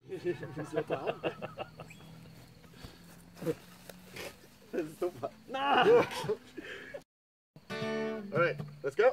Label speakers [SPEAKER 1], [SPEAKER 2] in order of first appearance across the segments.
[SPEAKER 1] Nah! Alright, let's go.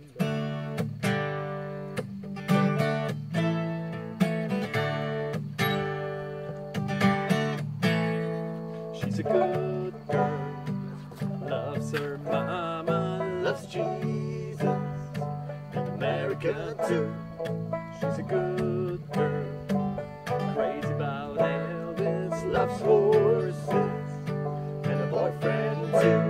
[SPEAKER 2] She's a good girl, loves her mama, loves Jesus, and America too. She's a good girl, crazy about Elvis, loves horses, and a boyfriend too.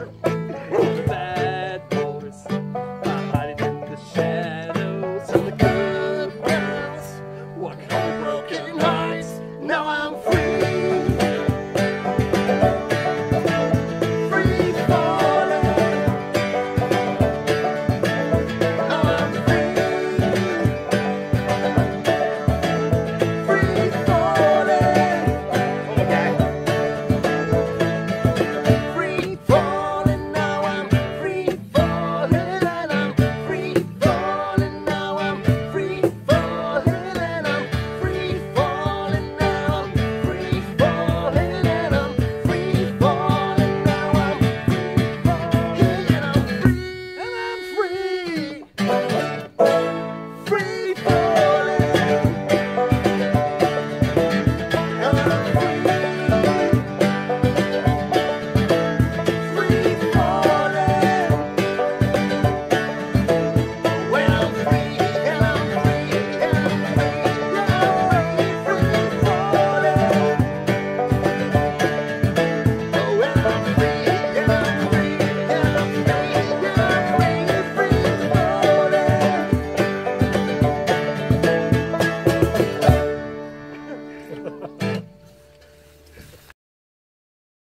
[SPEAKER 2] Bad boys, hiding in the shadows of the